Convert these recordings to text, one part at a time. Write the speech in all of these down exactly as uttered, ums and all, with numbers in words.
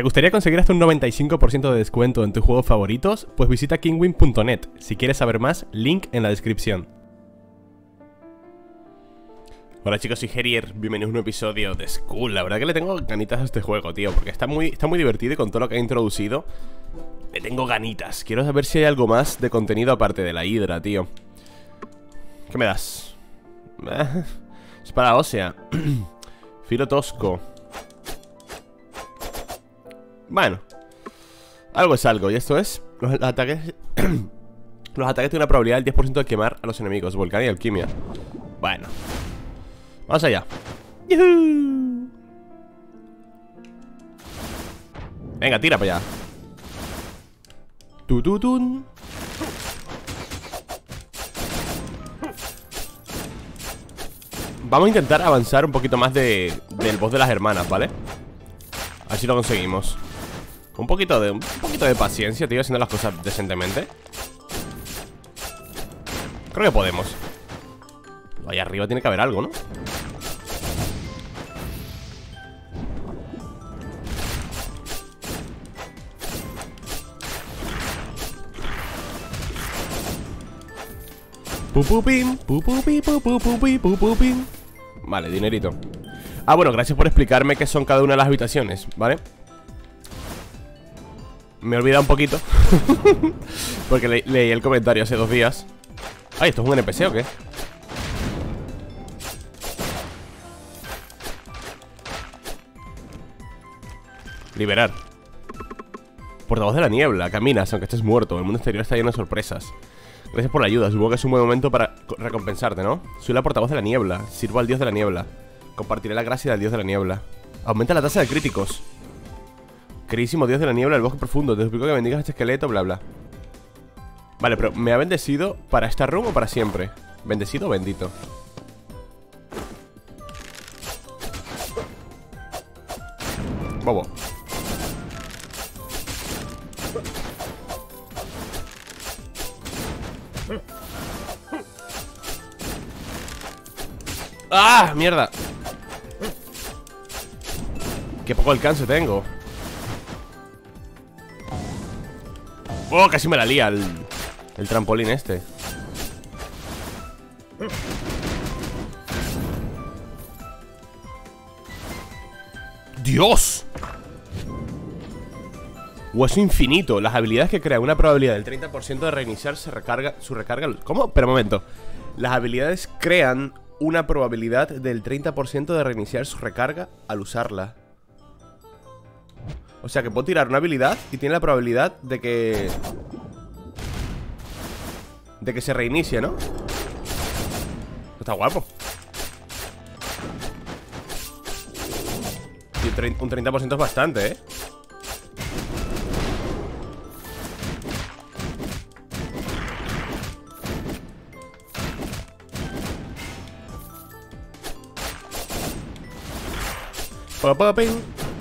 ¿Te gustaría conseguir hasta un noventa y cinco por ciento de descuento en tus juegos favoritos? Pues visita Kinguin punto net. Si quieres saber más, link en la descripción. Hola chicos, soy Herier, bienvenidos a un nuevo episodio de Skull. La verdad que le tengo ganitas a este juego, tío, porque está muy, está muy divertido y con todo lo que ha introducido le tengo ganitas. Quiero saber si hay algo más de contenido aparte de la hidra, tío. ¿Qué me das? Espada ósea. Filo tosco. Bueno, algo es algo, y esto es los ataques. Los ataques tienen una probabilidad del diez por ciento de quemar a los enemigos. Volcán y alquimia. Bueno, vamos allá. ¡Yuhu! Venga, tira para allá. Tututun. Vamos a intentar avanzar un poquito más de, del boss de las hermanas, ¿vale? A ver si lo conseguimos. Un poquito de, un poquito de paciencia, tío, haciendo las cosas decentemente. Creo que podemos. Ahí arriba tiene que haber algo, ¿no? Pupupim, pupupim, pupupim, pupupim. Vale, dinerito. Ah, bueno, gracias por explicarme qué son cada una de las habitaciones, ¿vale? Me he olvidado un poquito porque le leí el comentario hace dos días. Ay, ¿esto es un N P C o qué? Liberar. Portavoz de la niebla. Caminas aunque estés muerto. El mundo exterior está lleno de sorpresas. Gracias por la ayuda. Supongo que es un buen momento para recompensarte, ¿no? Soy la portavoz de la niebla. Sirvo al dios de la niebla. Compartiré la gracia del dios de la niebla. Aumenta la tasa de críticos. Queridísimo dios de la niebla del bosque profundo, te suplico que bendigas a este esqueleto, bla bla. Vale, pero ¿me ha bendecido para esta room o para siempre? ¿Bendecido o bendito? Bobo. ¡Ah! ¡Mierda! Qué poco alcance tengo. Oh, casi me la lía el, el trampolín este. ¡Dios! Hueso infinito. Las habilidades que crean una probabilidad del treinta por ciento de reiniciar se recarga, su recarga. ¿Cómo? Pero un momento. Las habilidades crean una probabilidad del treinta por ciento de reiniciar su recarga al usarla. O sea que puedo tirar una habilidad y tiene la probabilidad de que... de que se reinicie, ¿no? Está guapo. Y un treinta por ciento es bastante, ¿eh? Popoping.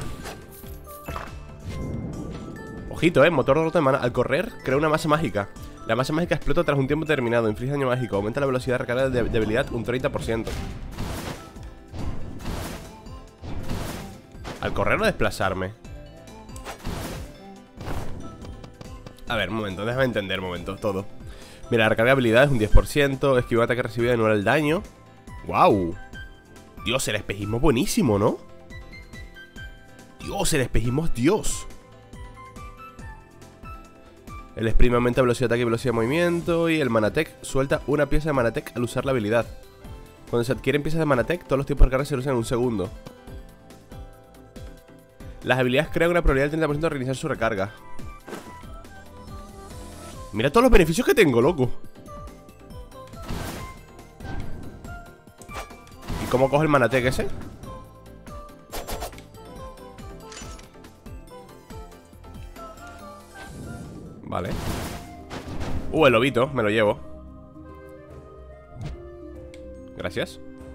Ojito, eh, motor de rota de mana. Al correr, crea una masa mágica. La masa mágica explota tras un tiempo determinado. Inflige daño mágico. Aumenta la velocidad de recarga de debilidad un treinta por ciento. ¿Al correr o desplazarme? A ver, un momento, déjame entender un momento, todo. Mira, la recarga de habilidad es un diez por ciento. Esquivar ataque recibido anular el daño. ¡Wow! Dios, el espejismo es buenísimo, ¿no? Dios, el espejismo es Dios. El sprint aumenta velocidad de ataque y velocidad de movimiento. Y el Manatec suelta una pieza de Manatec al usar la habilidad. Cuando se adquieren piezas de Manatec, todos los tiempos de carga se reducen en un segundo. Las habilidades crean una probabilidad del treinta por ciento de reiniciar su recarga. Mira todos los beneficios que tengo, loco. ¿Y cómo coge el Manatec ese? Vale. Uh, el lobito, me lo llevo. Gracias.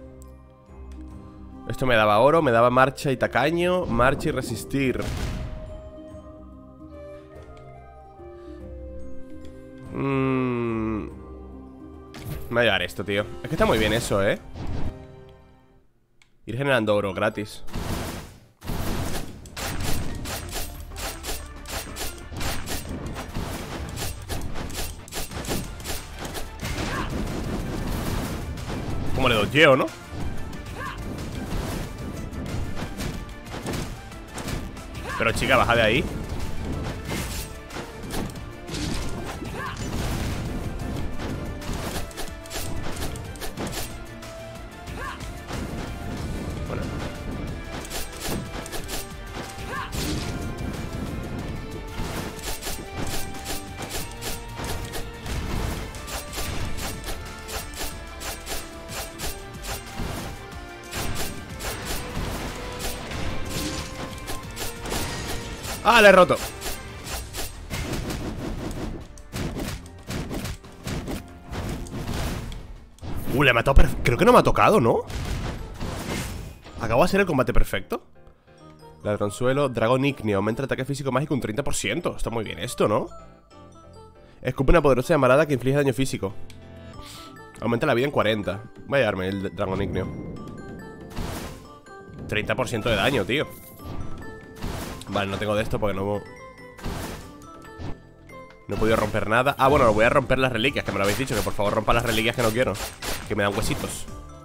Esto me daba oro, me daba marcha y tacaño. Marcha y resistir. Mmm... Me voy a llevar esto, tío. Es que está muy bien eso, ¿eh? Ir generando oro gratis. Como le dodgeo, ¿no? Pero chica, baja de ahí. Bueno. ¡Ah, le he roto! Uh, le he matado. Creo que no me ha tocado, ¿no? Acabo de hacer el combate perfecto. Ladronzuelo, dragón ígneo. Aumenta el ataque físico mágico un treinta por ciento. Está muy bien esto, ¿no? Escupe una poderosa llamarada que inflige daño físico. Aumenta la vida en cuarenta. Voy a llevarme el dragón ígneo. treinta por ciento de daño, tío. Vale, no tengo de esto porque no... No he podido romper nada. Ah, bueno, voy a romper las reliquias, que me lo habéis dicho. Que por favor rompa las reliquias que no quiero. Que me dan huesitos.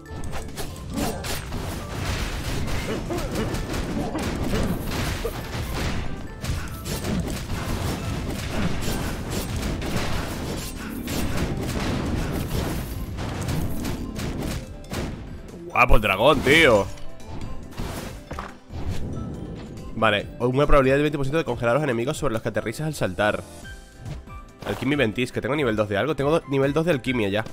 Guapo el dragón, tío. Vale, una probabilidad del veinte por ciento de congelar a los enemigos sobre los que aterrizas al saltar. Alquimia y Ventis, que tengo nivel dos de algo. Tengo do nivel dos de alquimia ya.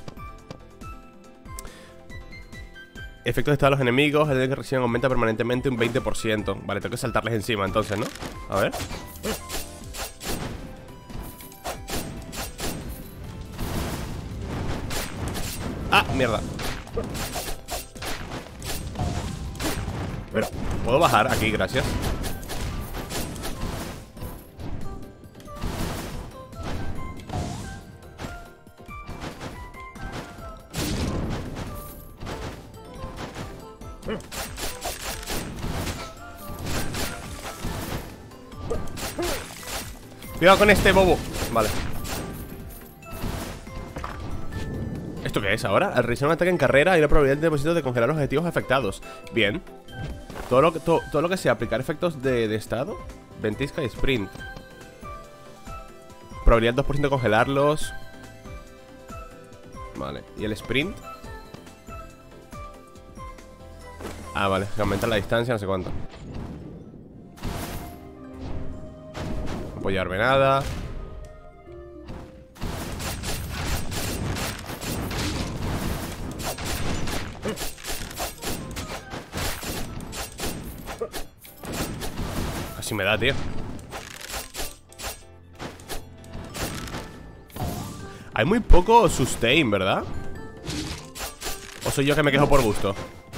Efectos de estado de los enemigos. El daño que reciben aumenta permanentemente un veinte por ciento. Vale, tengo que saltarles encima entonces, ¿no? A ver. Ah, mierda. Pero, ¿puedo bajar aquí? Gracias. Cuidado con este bobo. Vale. ¿Esto qué es ahora? Al realizar un ataque en carrera hay una probabilidad de depósito de congelar los objetivos afectados. Bien. Todo lo que, todo, todo lo que sea aplicar efectos de, de estado. Ventisca y sprint. Probabilidad dos por ciento de congelarlos. Vale. ¿Y el sprint? Ah, vale. Que aumenta la distancia, no sé cuánto. No puedo llevarme nada. Así me da, tío. Hay muy poco sustain, ¿verdad? ¿O soy yo que me quejo por gusto?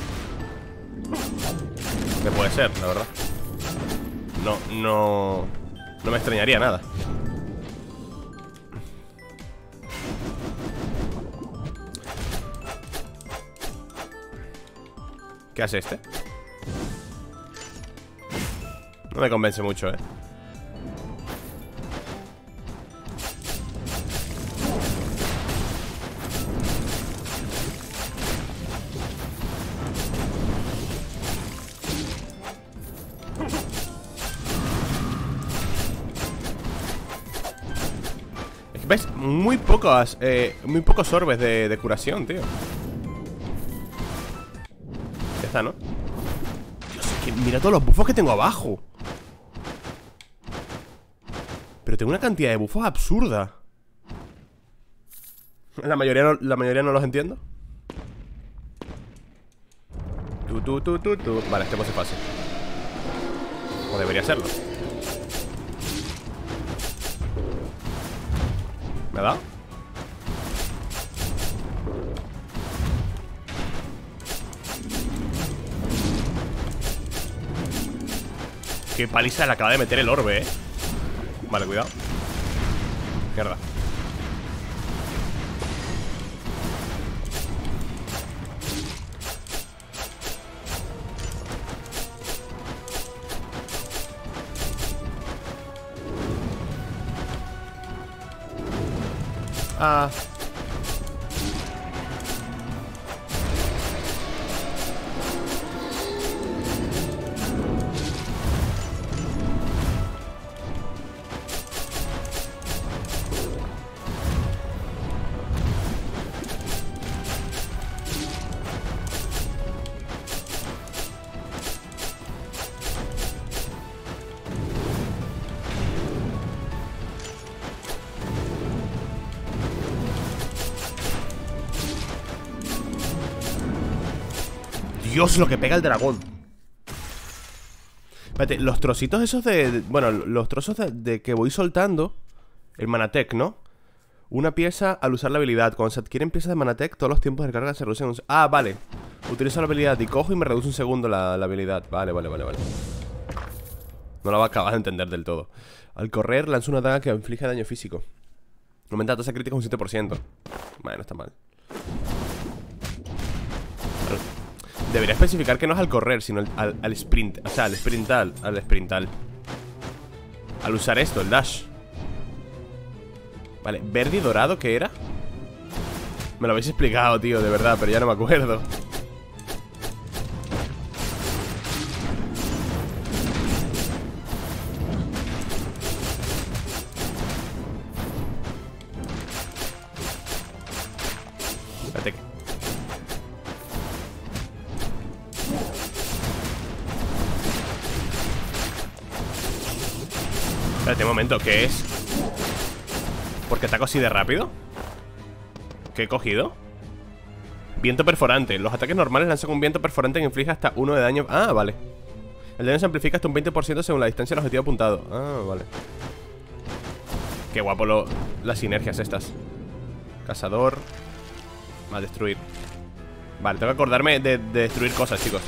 Que puede ser, la verdad. No, no... No me extrañaría nada. ¿Qué hace este? No me convence mucho, eh. ¿Ves? Muy pocas, eh, muy pocos orbes de, de curación, tío. Ya está, ¿no? Dios, es que mira todos los buffos que tengo abajo. Pero tengo una cantidad de buffos absurda. La mayoría no, la mayoría no los entiendo. Tu, tu, tu, tu, tu. Vale, este boss es fácil. O debería serlo. ¿Me ha dado? Qué paliza le acaba de meter el orbe, eh. Vale, cuidado. Mierda. Ah. Dios, lo que pega el dragón. Espérate, los trocitos esos de... de bueno, los trozos de, de que voy soltando. El Manatec, ¿no? Una pieza al usar la habilidad. Cuando se adquieren piezas de Manatec, todos los tiempos de recarga se reducen un... Ah, vale. Utilizo la habilidad y cojo y me reduce un segundo la, la habilidad. Vale, vale, vale, vale. No la va a acabar de entender del todo. Al correr, lanzo una daga que inflige daño físico. Aumenta la tasa crítica un siete por ciento. Bueno, no está mal. Debería especificar que no es al correr, sino al, al, al sprint. O sea, al sprintal. Al sprintal. Al usar esto, el dash. Vale, verde y dorado, ¿qué era? Me lo habéis explicado, tío, de verdad, pero ya no me acuerdo. Espérate. Espérate un momento, ¿qué es? ¿Por qué ataco así de rápido? ¿Qué he cogido? Viento perforante. Los ataques normales lanzan un viento perforante que inflige hasta uno de daño. Ah, vale. El daño se amplifica hasta un veinte por ciento según la distancia del objetivo apuntado. Ah, vale. Qué guapo lo, las sinergias estas. Cazador. Va a destruir. Vale, tengo que acordarme de, de destruir cosas, chicos.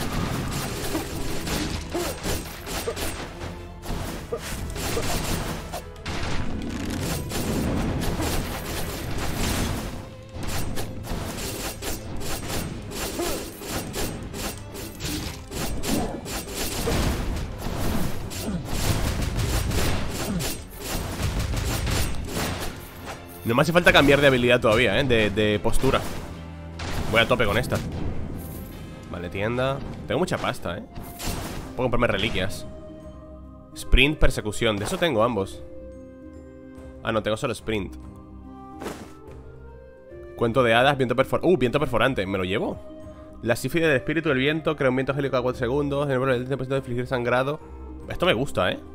No me hace falta cambiar de habilidad todavía, ¿eh? De, de postura. Voy a tope con esta. Vale, tienda. Tengo mucha pasta, ¿eh? Puedo comprarme reliquias. Sprint, persecución. De eso tengo ambos. Ah, no, tengo solo sprint. Cuento de hadas, viento perforante. Uh, viento perforante. ¿Me lo llevo? La sífide del espíritu del viento. Crea un viento gélico a cuatro segundos. El treinta por ciento de infligir sangrado. Esto me gusta, ¿eh?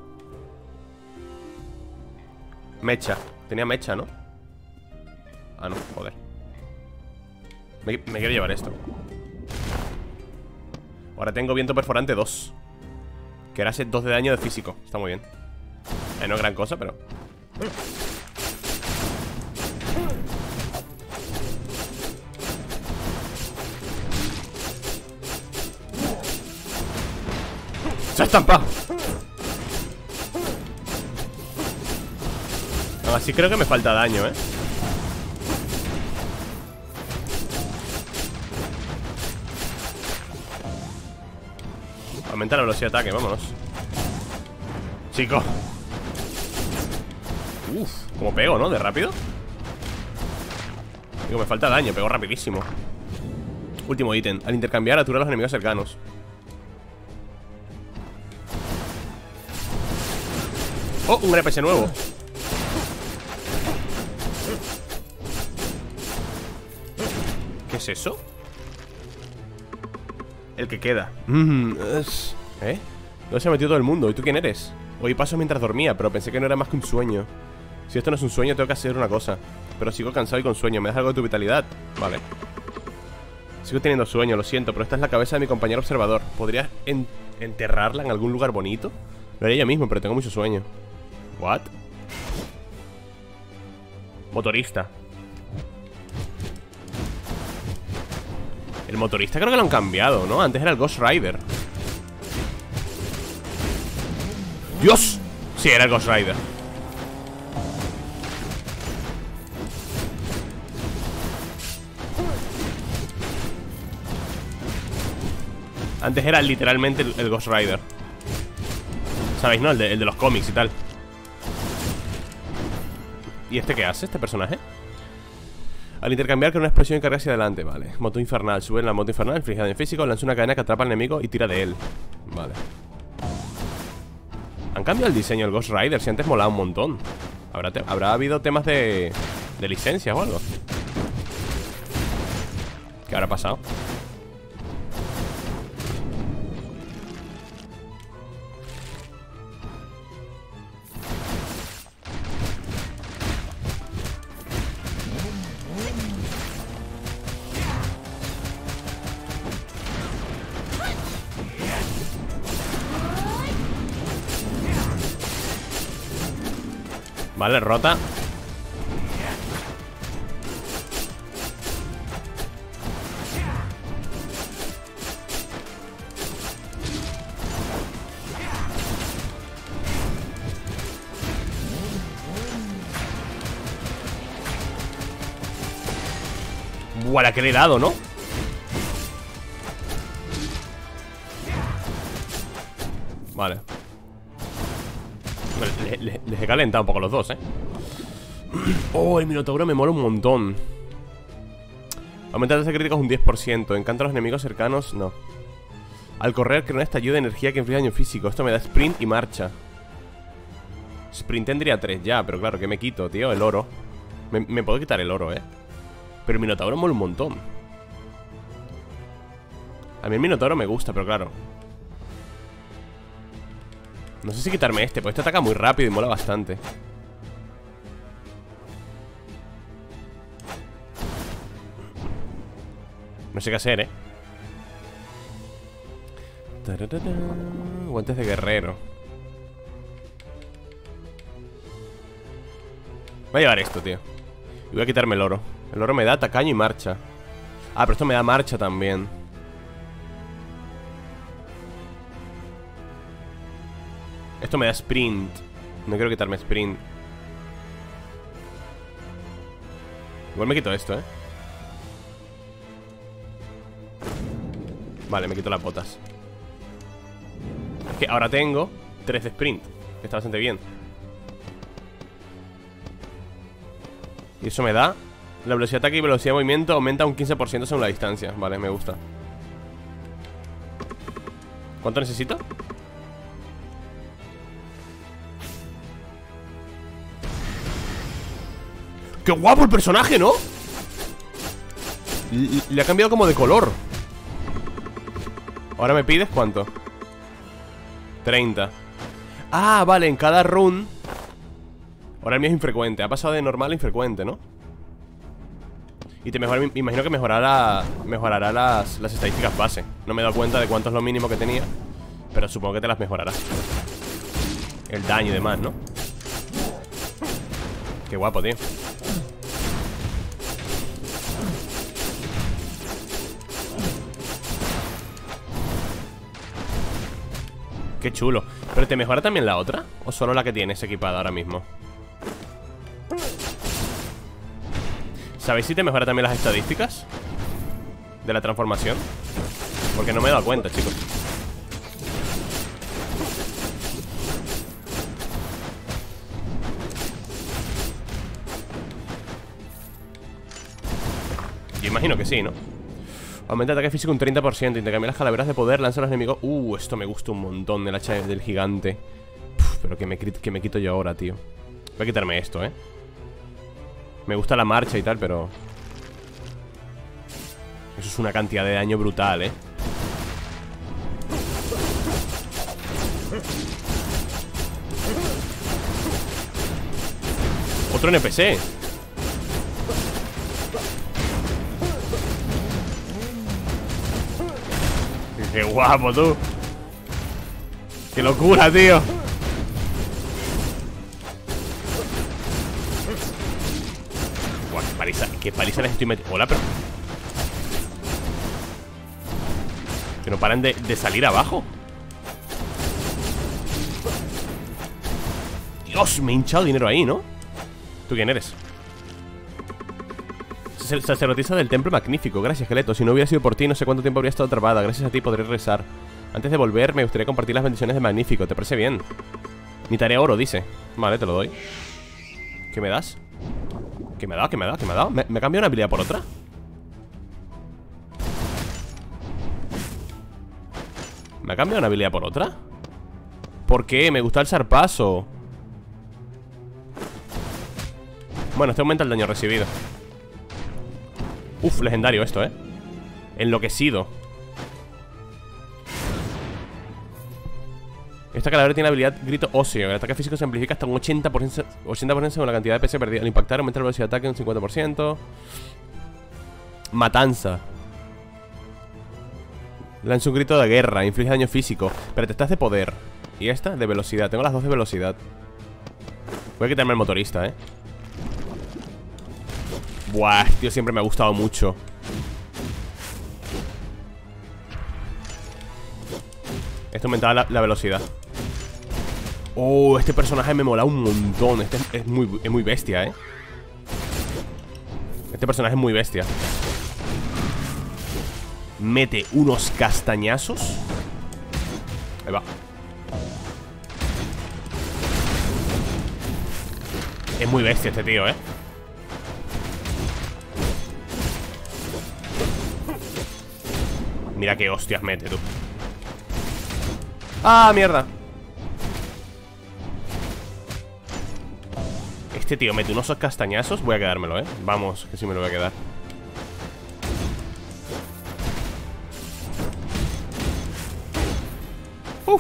Mecha. Tenía mecha, ¿no? Ah, no, joder. Me, me quiero llevar esto. Ahora tengo viento perforante dos. Que ahora hace dos de daño de físico. Está muy bien. eh, No es gran cosa, pero... ¡Se ha estampado! No, así creo que me falta daño, ¿eh? Aumenta la velocidad de ataque, vámonos. Chico. Uf, como pego, ¿no? De rápido. Digo, me falta daño, pego rapidísimo. Último ítem. Al intercambiar, atura a los enemigos cercanos. Oh, un R P S nuevo. ¿Qué es eso? El que queda. Mm, es... ¿Eh? ¿Dónde se ha metido todo el mundo? ¿Y tú quién eres? Hoy paso mientras dormía, pero pensé que no era más que un sueño. Si esto no es un sueño, tengo que hacer una cosa. Pero sigo cansado y con sueño. ¿Me das algo de tu vitalidad? Vale. Sigo teniendo sueño, lo siento, pero esta es la cabeza de mi compañero observador. ¿Podrías en enterrarla en algún lugar bonito? Lo haría yo mismo, pero tengo mucho sueño. ¿What? Motorista. El motorista creo que lo han cambiado, ¿no? Antes era el Ghost Rider. ¡Dios! Sí, era el Ghost Rider. Antes era literalmente el, el Ghost Rider. ¿Sabéis, no? El de, el de los cómics y tal. ¿Y este qué hace, este personaje? Al intercambiar con una explosión y carga hacia adelante, vale. Moto infernal, sube en la moto infernal, inflige daño físico, lanza una cadena que atrapa al enemigo y tira de él. Vale. Han cambiado el diseño del Ghost Rider, si antes molaba un montón. ¿Habrá, te ¿habrá habido temas de, de licencias o algo? ¿Qué habrá pasado? Vale, rota. Buah, la que le he dado, ¿no? Vale. Les, les, les he calentado un poco los dos, ¿eh? Oh, el Minotauro me mola un montón. Aumenta la tasa crítica un diez por ciento. Encanta a los enemigos cercanos, no. Al correr, crea una estallido de energía que inflige daño físico. Esto me da sprint y marcha. Sprint tendría tres ya, pero claro, ¿qué me quito, tío? El oro. Me, me puedo quitar el oro, ¿eh? Pero el Minotauro mola un montón. A mí el Minotauro me gusta, pero claro, no sé si quitarme este, pues este ataca muy rápido y mola bastante. No sé qué hacer, ¿eh? Guantes de guerrero. Voy a llevar esto, tío. Y voy a quitarme el oro. El oro me da tacaño y marcha. Ah, pero esto me da marcha también. Esto me da sprint. No quiero quitarme sprint. Igual me quito esto, ¿eh? Vale, me quito las botas. Es que ahora tengo tres de sprint, que está bastante bien. Y eso me da... La velocidad de ataque y velocidad de movimiento aumenta un quince por ciento según la distancia. Vale, me gusta. ¿Cuánto necesito? ¡Qué guapo el personaje!, ¿no? Le, le ha cambiado como de color. Ahora me pides ¿cuánto? treinta. Ah, vale, en cada run. Ahora el mío es infrecuente. Ha pasado de normal a infrecuente, ¿no? Y te mejor, me imagino que mejorará Mejorará las, las estadísticas base. No me he dado cuenta de cuánto es lo mínimo que tenía, pero supongo que te las mejorará. El daño y demás, ¿no? Qué guapo, tío. Qué chulo. ¿Pero te mejora también la otra? ¿O solo la que tienes equipada ahora mismo? ¿Sabéis si te mejora también las estadísticas de la transformación? Porque no me he dado cuenta, chicos. Yo imagino que sí, ¿no? Aumenta ataque físico un treinta por ciento. Intercambia las calaveras de poder. Lanza a los enemigos. Uh, esto me gusta un montón del hacha del gigante. Uf, pero que me, que me quito yo ahora, tío. Voy a quitarme esto, ¿eh? Me gusta la marcha y tal, pero... Eso es una cantidad de daño brutal, ¿eh? Otro N P C. Qué guapo, tú. Qué locura, tío. Buah, qué paliza, qué paliza les estoy metiendo. Hola, pero... Que no paran de, de salir abajo. Dios, me he hinchado dinero ahí, ¿no? ¿Tú quién eres? Sacerdotisa del templo magnífico. Gracias, esqueleto. Si no hubiera sido por ti, no sé cuánto tiempo habría estado atrapada. Gracias a ti podré rezar. Antes de volver, me gustaría compartir las bendiciones de Magnífico. ¿Te parece bien? Mi tarea oro, dice. Vale, te lo doy. ¿Qué me das? ¿Qué me da? ¿Qué me da? ¿Qué me ha dado? ¿Me, me cambia una habilidad por otra? ¿Me ha cambiado una habilidad por otra? ¿Por qué? Me gusta el zarpazo. Bueno, este aumenta el daño recibido. Uf, legendario esto, ¿eh? Enloquecido. Esta calavera tiene habilidad grito óseo. El ataque físico se amplifica hasta un ochenta por ciento, ochenta por ciento según la cantidad de P C perdida. Al impactar aumenta la velocidad de ataque un cincuenta por ciento. Matanza. Lanza un grito de guerra. Inflige daño físico. Pero te estás de poder. Y esta de velocidad. Tengo las dos de velocidad. Voy Voy a quitarme el motorista, eh. Buah, tío, siempre me ha gustado mucho. Esto aumentaba la, la velocidad. Oh, este personaje me mola un montón. Este es, es, muy, es muy bestia, eh. Este personaje es muy bestia. Mete unos castañazos. Ahí va. Es muy bestia este tío, eh. Mira qué hostias mete, tú. ¡Ah, mierda! Este tío mete unos castañazos. Voy a quedármelo, eh. Vamos, que sí me lo voy a quedar. Uf.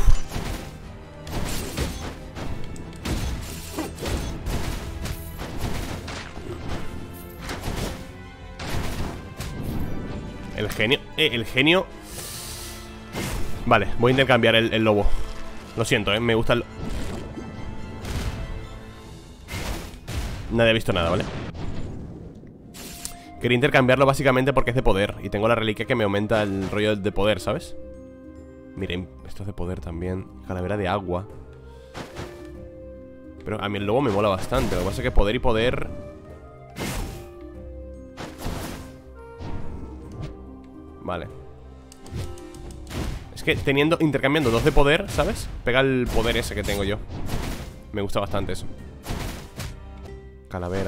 El genio, eh, el genio. Vale, voy a intercambiar el, el lobo. Lo siento, eh, me gusta el... Nadie ha visto nada, ¿vale? Quería intercambiarlo básicamente porque es de poder. Y tengo la reliquia que me aumenta el rollo de poder, ¿sabes? Miren, esto es de poder también. Calavera de agua. Pero a mí el lobo me mola bastante. Lo que pasa es que poder y poder... Vale. Es que teniendo, intercambiando dos de poder, ¿sabes? Pega el poder ese que tengo yo. Me gusta bastante eso. Calavera.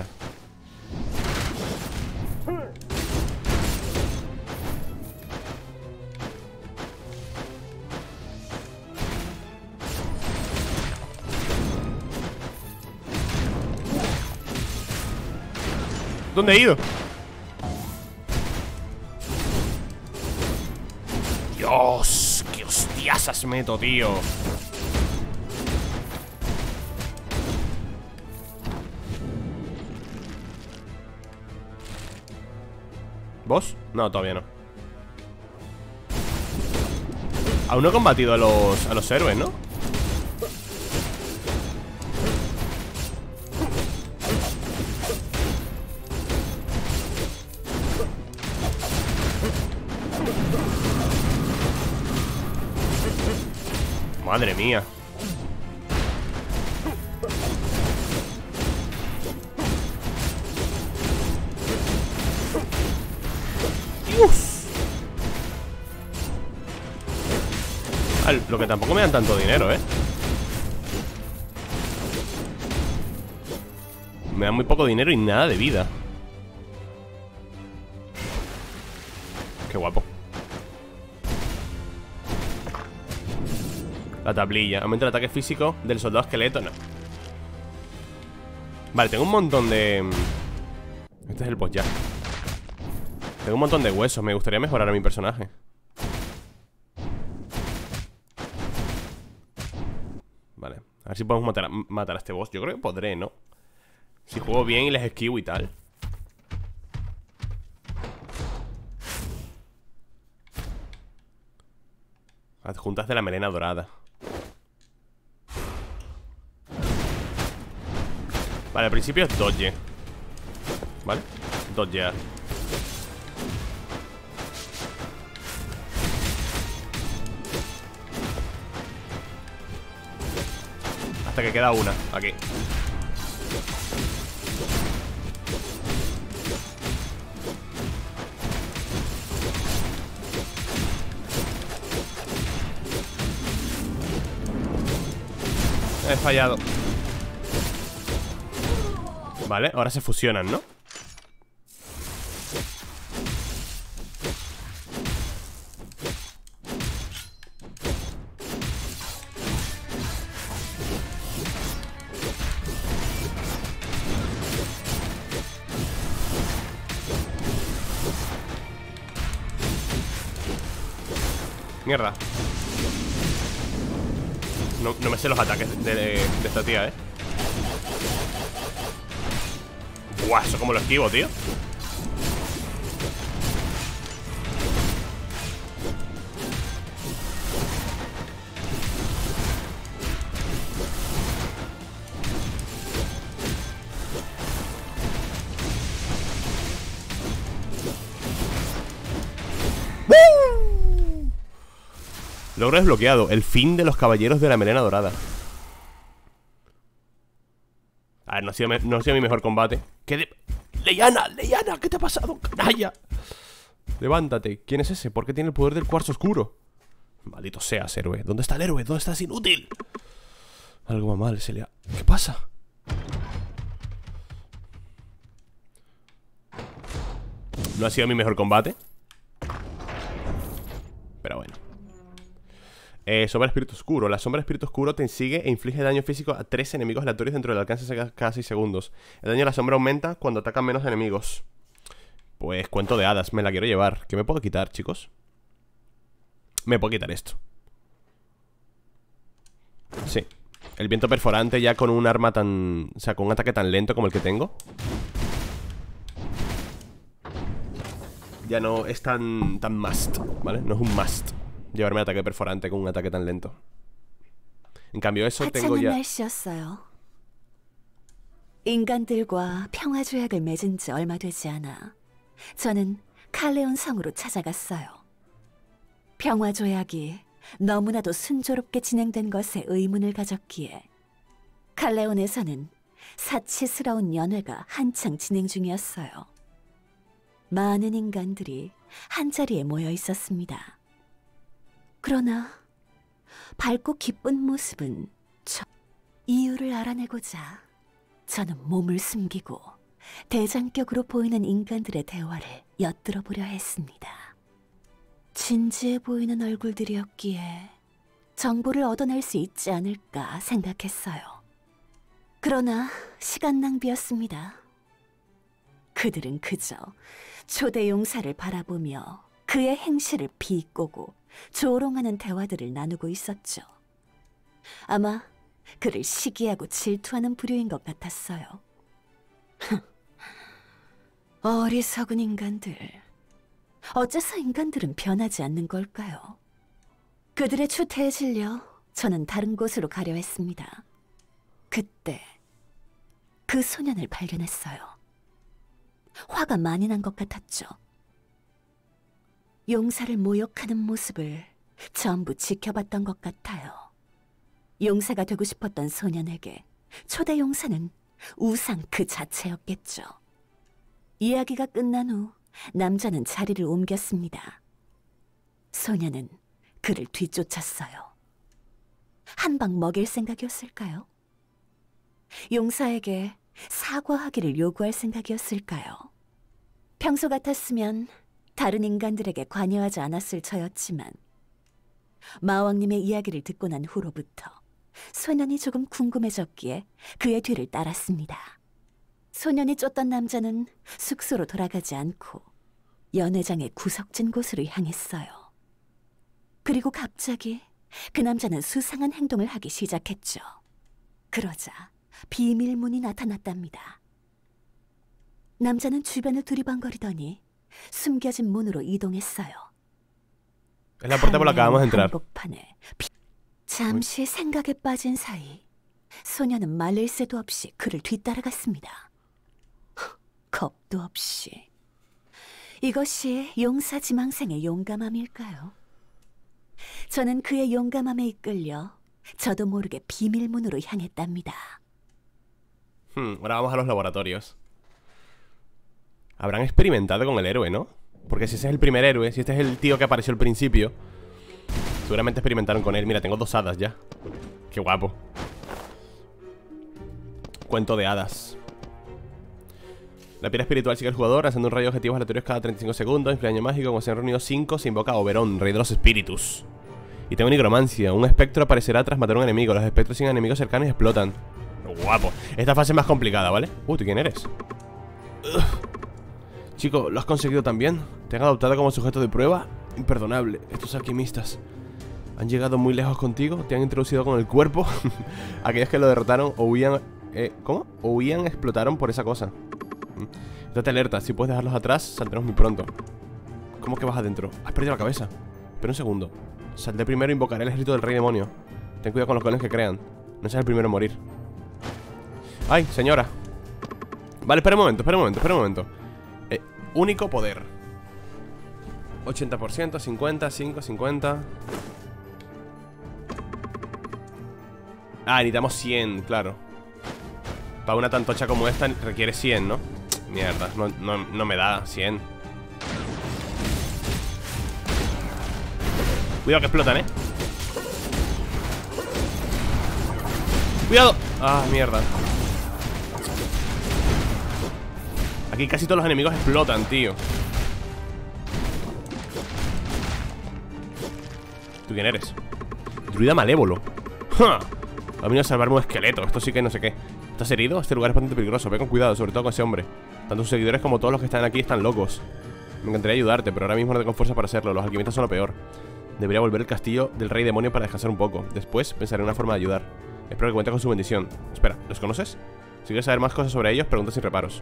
¿Dónde he ido? Dios, qué hostiasas meto, tío. ¿Vos? No, todavía no. Aún no he combatido a los, a los héroes, ¿no? Madre mía. Dios. Ah, lo que tampoco me dan tanto dinero, ¿eh? Me dan muy poco dinero y nada de vida. Qué guapo. La tablilla. Aumenta el ataque físico del soldado esqueleto. No. Vale, tengo un montón de... Este es el boss ya. Tengo un montón de huesos. Me gustaría mejorar a mi personaje. Vale. A ver si podemos matar a, matar a este boss. Yo creo que podré, ¿no? Si juego bien y les esquivo y tal. Adjuntas de la melena dorada. Vale, al principio es dodge. ¿Vale? Dodgear. Hasta que queda una, aquí. He fallado. Vale, ahora se fusionan, ¿no? Mierda. No, no me sé los ataques de, de, de esta tía, ¿eh? Buah, eso como lo esquivo, tío. Logro desbloqueado. El fin de los caballeros de la melena dorada. A ver, no ha sido, no ha sido mi mejor combate. ¿Qué de... Leliana, Leliana, ¿qué te ha pasado, canalla? Levántate. ¿Quién es ese? ¿Por qué tiene el poder del cuarzo oscuro? Maldito seas, héroe. ¿Dónde está el héroe? ¿Dónde estás? Inútil. Algo va mal, se le ha... ¿Qué pasa? No ha sido mi mejor combate, pero bueno. eh, Sombra espíritu oscuro. La sombra espíritu oscuro te sigue e inflige daño físico a tres enemigos aleatorios dentro del alcance de cada seis segundos. El daño de la sombra aumenta cuando atacan menos enemigos. Pues cuento de hadas, me la quiero llevar. ¿Qué me puedo quitar, chicos? Me puedo quitar esto. Sí. El viento perforante ya con un arma tan... O sea, con un ataque tan lento como el que tengo. Ya no es tan, tan must, ¿vale? No es un must llevarme el ataque perforante con un ataque tan lento. En cambio eso tengo ya... 인간들과 평화 조약을 맺은 지 얼마 되지 않아 저는 칼레온 성으로 찾아갔어요. 평화 조약이 너무나도 순조롭게 진행된 것에 의문을 가졌기에 칼레온에서는 사치스러운 연회가 한창 진행 중이었어요. 많은 인간들이 한자리에 모여 있었습니다. 그러나 밝고 기쁜 모습은 저... 이유를 알아내고자 저는 몸을 숨기고 대장격으로 보이는 인간들의 대화를 엿들어 보려 했습니다. 진지해 보이는 얼굴들이었기에 정보를 얻어낼 수 있지 않을까 생각했어요. 그러나 시간 낭비였습니다. 그들은 그저 초대 용사를 바라보며 그의 행실을 비꼬고 조롱하는 대화들을 나누고 있었죠. 아마 그를 시기하고 질투하는 부류인 것 같았어요. 어리석은 인간들. 어째서 인간들은 변하지 않는 걸까요? 그들의 추태에 질려 저는 다른 곳으로 가려 했습니다. 그때 그 소년을 발견했어요. 화가 많이 난 것 같았죠. 용사를 모욕하는 모습을 전부 지켜봤던 것 같아요. 용사가 되고 싶었던 소년에게 초대 용사는 우상 그 자체였겠죠. 이야기가 끝난 후 남자는 자리를 옮겼습니다. 소년은 그를 뒤쫓았어요. 한 방 먹일 생각이었을까요? 용사에게 사과하기를 요구할 생각이었을까요? 평소 같았으면 다른 인간들에게 관여하지 않았을 저였지만 마왕님의 이야기를 듣고 난 후로부터 소년이 조금 궁금해졌기에 그의 뒤를 따랐습니다. 소년이 쫓던 남자는 숙소로 돌아가지 않고 연회장의 구석진 곳으로 향했어요. 그리고 갑자기 그 남자는 수상한 행동을 하기 시작했죠. 그러자 비밀문이 나타났답니다. 남자는 주변을 두리번거리더니 숨겨진 문으로 이동했어요. Es la puerta por la que acabamos de entrar. 잠시 생각에 빠진 사이 소녀는 말릴 새도 없이 그를 뒤따라갔습니다. 겁도 없이. 이것이 용사 지망생의 용감함일까요? 저는 그의 용감함에 이끌려 저도 모르게 비밀문으로 향했답니다. Hmm, ahora vamos a los laboratorios. Habrán experimentado con el héroe, ¿no? Porque si ese es el primer héroe, si este es el tío que apareció al principio, seguramente experimentaron con él. Mira, tengo dos hadas ya. Qué guapo. Cuento de hadas. La piedra espiritual sigue al jugador, lanzando un rayo de objetivos aleatorios cada treinta y cinco segundos. Inflige daño mágico, como se han reunido cinco, se invoca a Oberon, rey de los espíritus. Y tengo nigromancia. Un espectro aparecerá tras matar a un enemigo. Los espectros sin enemigos cercanos y explotan. Guapo. Esta fase es más complicada, ¿vale? Uh, ¿tú quién eres? Ugh. Chico, ¿lo has conseguido también? ¿Te han adoptado como sujeto de prueba? Imperdonable. Estos alquimistas han llegado muy lejos contigo. ¿Te han introducido con el cuerpo? Aquellos que lo derrotaron o huían... Eh, ¿Cómo? O huían, explotaron por esa cosa. Date alerta. Si puedes dejarlos atrás, saldremos muy pronto. ¿Cómo que vas adentro? Has perdido la cabeza. Espera un segundo. Saldré primero e invocaré el ejército del rey demonio. Ten cuidado con los golems que crean. No seas el primero en morir. ¡Ay, señora! Vale, espera un momento, espera un momento, espera un momento. eh, Único poder. ochenta por ciento, cincuenta, cinco, cincuenta. Ah, necesitamos cien, claro. Para una tan tocha como esta requiere cien, ¿no? Mierda, no, no, no me da cien. Cuidado que explotan, ¿eh? ¡Cuidado! Ah, mierda. Aquí casi todos los enemigos explotan, tío. ¿Tú quién eres? Druida malévolo. ¡Ja! Ha venido a salvarme un esqueleto. Esto sí que no sé qué. ¿Estás herido? Este lugar es bastante peligroso. Ve con cuidado, sobre todo con ese hombre. Tanto sus seguidores como todos los que están aquí están locos. Me encantaría ayudarte, pero ahora mismo no tengo fuerza para hacerlo. Los alquimistas son lo peor. Debería volver al castillo del rey demonio para descansar un poco. Después pensaré en una forma de ayudar. Espero que cuente con su bendición. Espera, ¿los conoces? Si quieres saber más cosas sobre ellos, pregunta sin reparos.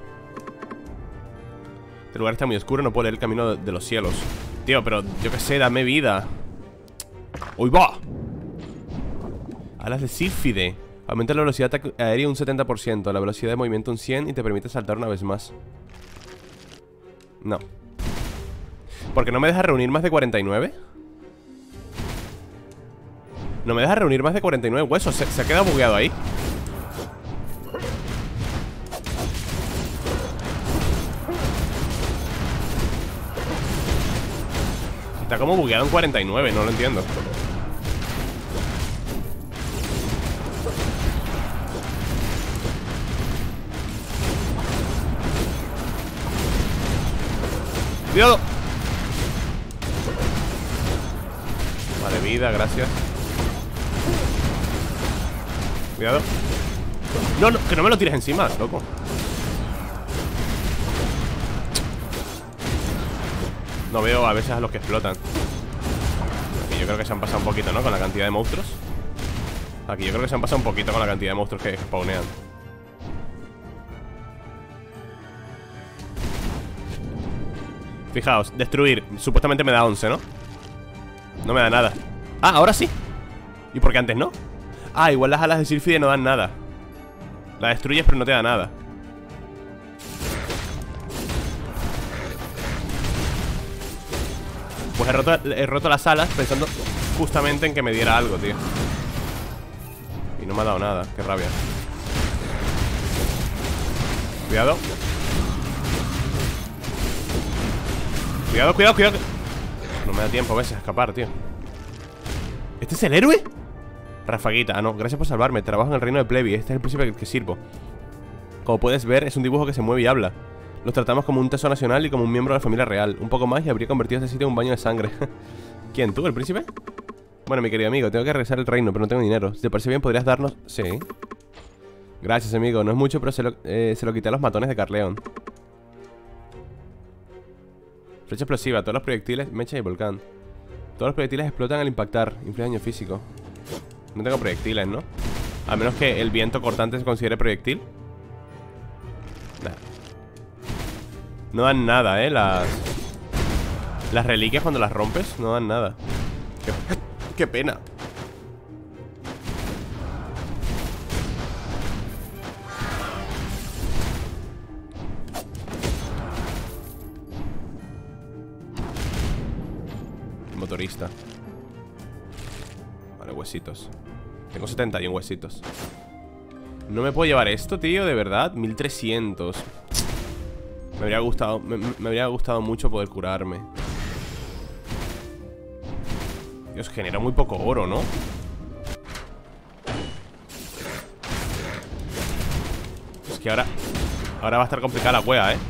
Este lugar está muy oscuro, no puedo leer el camino de, de los cielos. Tío, pero yo qué sé, dame vida. ¡Uy, va! Alas de sílfide. Aumenta la velocidad aérea un setenta por ciento, la velocidad de movimiento un cien por ciento y te permite saltar una vez más. No. ¿Por qué no me deja reunir más de cuarenta y nueve? No me deja reunir más de cuarenta y nueve huesos. Se, se ha quedado bugueado ahí. Está como bugueado en cuarenta y nueve, no lo entiendo. ¡Cuidado! Vale, vida, gracias. Cuidado. No, no, que no me lo tires encima, loco. No veo a veces a los que explotan. Aquí yo creo que se han pasado un poquito, ¿no? Con la cantidad de monstruos. Aquí yo creo que se han pasado un poquito con la cantidad de monstruos que spawnean. Fijaos, destruir. Supuestamente me da once, ¿no? No me da nada. Ah, ahora sí. ¿Y por qué antes no? Ah, igual las alas de sílfide no dan nada. La destruyes pero no te da nada. Pues he roto, he roto las alas pensando justamente en que me diera algo, tío. Y no me ha dado nada, qué rabia. Cuidado. Cuidado, cuidado, cuidado. No me da tiempo a veces a escapar, tío. ¿Este es el héroe? Rafaguita, ah no, gracias por salvarme. Trabajo en el reino de Plebi, este es el príncipe al que sirvo. Como puedes ver, es un dibujo que se mueve y habla. Los tratamos como un tesoro nacional y como un miembro de la familia real. Un poco más y habría convertido este sitio en un baño de sangre. ¿Quién, tú, el príncipe? Bueno, mi querido amigo, tengo que regresar al reino, pero no tengo dinero. Si te parece bien, podrías darnos... Sí. Gracias, amigo, no es mucho, pero se lo, eh, se lo quité a los matones de Carleón. Flecha explosiva, todos los proyectiles, mecha y volcán. Todos los proyectiles explotan al impactar. Inflige daño físico. No tengo proyectiles, ¿no? A menos que el viento cortante se considere proyectil. Nah. No dan nada, ¿eh? Las... Las reliquias cuando las rompes no dan nada. Qué, qué pena. Motorista. Vale, huesitos. Tengo setenta y uno huesitos. No me puedo llevar esto, tío, de verdad. mil trescientos. Me habría gustado me, me habría gustado mucho poder curarme. Dios, genera muy poco oro, ¿no? Es que ahora Ahora va a estar complicada la wea, ¿eh?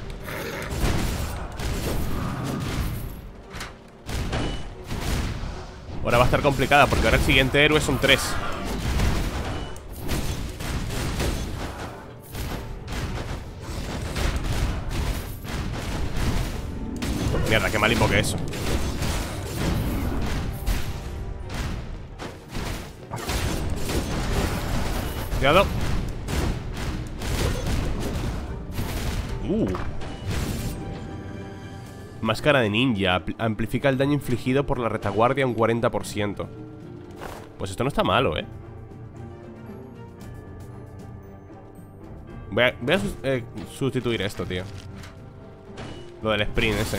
Ahora va a estar complicada porque ahora el siguiente héroe son tres. Mierda, qué mal invoqué eso. Cuidado. Uh. Máscara de ninja. Amplifica el daño infligido por la retaguardia un cuarenta por ciento. Pues esto no está malo, ¿eh? Voy a, voy a sus, eh, sustituir esto, tío. Lo del sprint ese.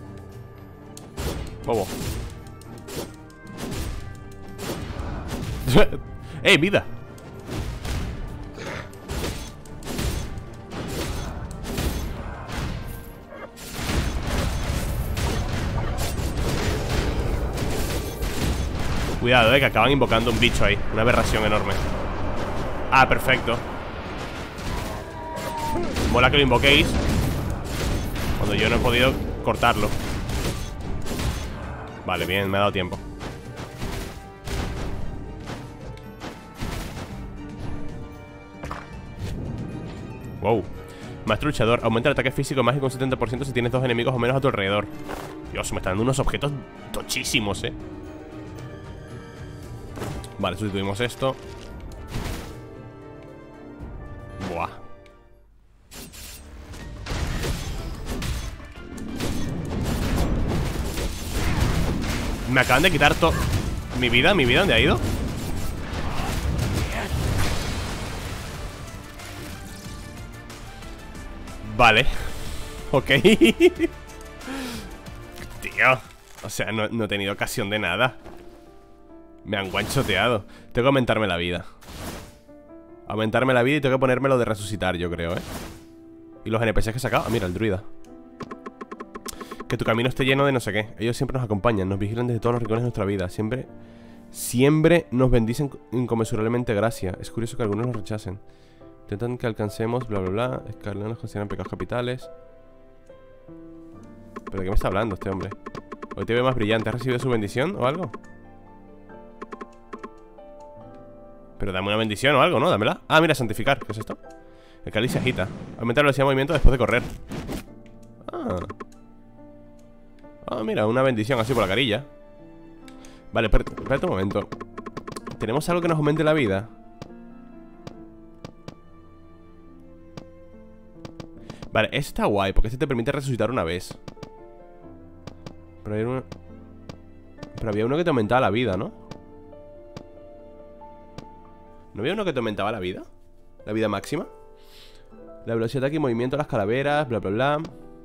Bobo. ¡Eh, vida! Cuidado, eh, que acaban invocando un bicho ahí. Una aberración enorme. Ah, perfecto. Mola que lo invoquéis cuando yo no he podido cortarlo. Vale, bien, me ha dado tiempo. Wow. Maestro luchador, aumenta el ataque físico mágico un setenta por ciento si tienes dos enemigos o menos a tu alrededor. Dios, me están dando unos objetos tochísimos, eh. Vale, sustituimos esto. Buah. Me acaban de quitar todo. ¿Mi vida? ¿Mi vida dónde ha ido? Vale. Ok. Tío. O sea, no, no he tenido ocasión de nada. Me han guanchoteado. Tengo que aumentarme la vida. Aumentarme la vida y tengo que ponerme lo de resucitar, yo creo, ¿eh? ¿Y los N P Cs que he sacado? Ah, mira, el druida. Que tu camino esté lleno de no sé qué. Ellos siempre nos acompañan, nos vigilan desde todos los rincones de nuestra vida. Siempre, siempre nos bendicen inconmensurablemente gracia. Es curioso que algunos nos rechacen. Intentan que alcancemos, bla, bla, bla. Escalar nos consideran pecados capitales. ¿Pero de qué me está hablando este hombre? Hoy te veo más brillante. ¿Has recibido su bendición o algo? Pero dame una bendición o algo, ¿no? Dámela. Ah, mira, santificar. ¿Qué es esto? El cáliz se agita. Aumenta la velocidad de movimiento después de correr. Ah. Ah, mira, una bendición así por la carilla. Vale, espérate, espérate un momento. ¿Tenemos algo que nos aumente la vida? Vale, este está guay, porque este te permite resucitar una vez. Pero había uno... Pero había uno que te aumentaba la vida, ¿no? ¿No había uno que te aumentaba la vida? ¿La vida máxima? La velocidad de ataque y movimiento de las calaveras, bla, bla, bla.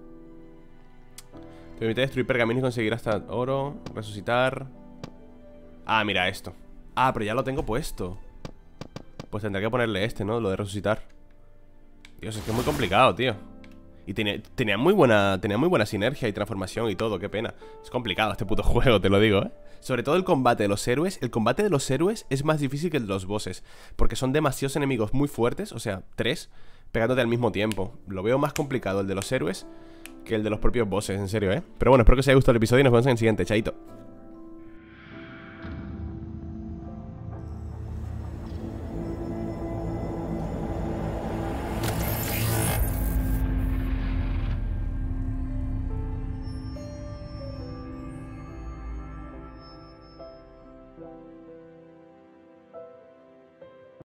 Te permite destruir pergaminos y conseguir hasta oro. Resucitar. Ah, mira esto. Ah, pero ya lo tengo puesto. Pues tendré que ponerle este, ¿no? Lo de resucitar. Dios, es que es muy complicado, tío. Y tenía, tenía muy buena tenía muy buena sinergia y transformación y todo, qué pena. Es complicado este puto juego, te lo digo, ¿eh? Sobre todo el combate de los héroes. El combate de los héroes es más difícil que el de los bosses, porque son demasiados enemigos muy fuertes, o sea, tres, pegándote al mismo tiempo. Lo veo más complicado el de los héroes que el de los propios bosses, en serio, ¿eh? Pero bueno, espero que os haya gustado el episodio y nos vemos en el siguiente, chaito.